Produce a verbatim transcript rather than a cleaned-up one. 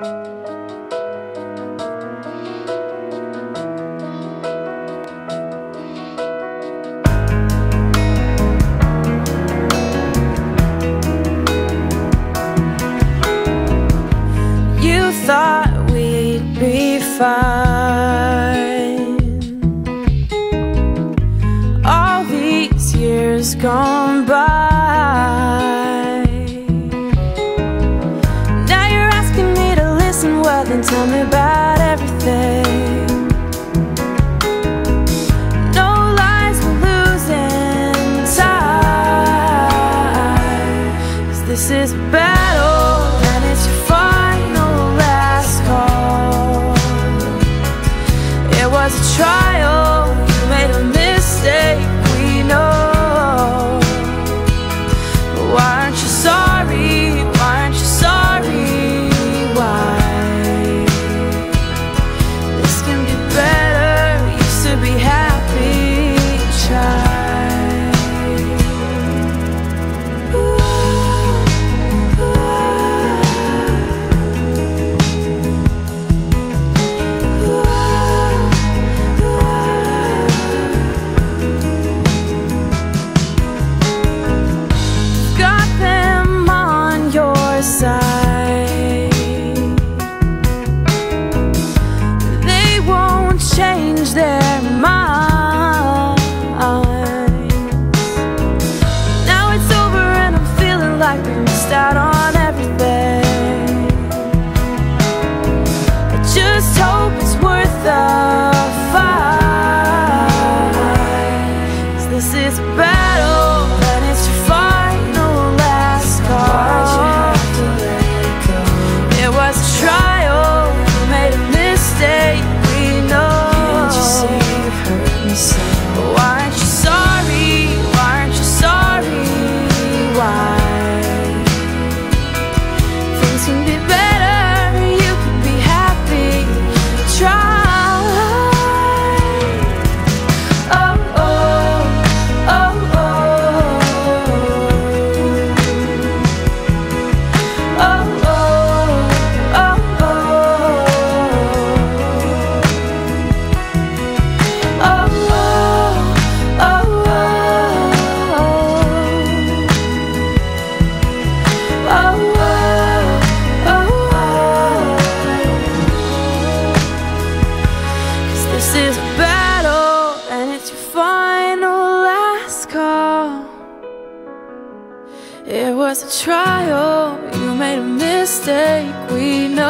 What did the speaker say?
Thought we'd be fine. All these years gone by. Now you're asking me to listen. Well, then tell me about everything. No lies, we're losing time. 'Cause this is a battle, and it's your final last call. It was a trial, you made a mistake, we know. But why aren't you sorry? Why aren't you sorry? Why? This can be better, used to be happy, try. They won't change their minds. Now it's over and I'm feeling like we missed out on everything. I just hope it's worth the fight. 'Cause this is a battle, and it's your final last call. It was a trial, you made a mistake, we know. Can't you see you've hurt me so? But why aren't you sorry? Why aren't you sorry? Why? Things can be better, you can be happy, try. Oh, oh, oh, oh. Oh, this is a battle, and it's your final last call. It was a trial, you made a mistake, we know.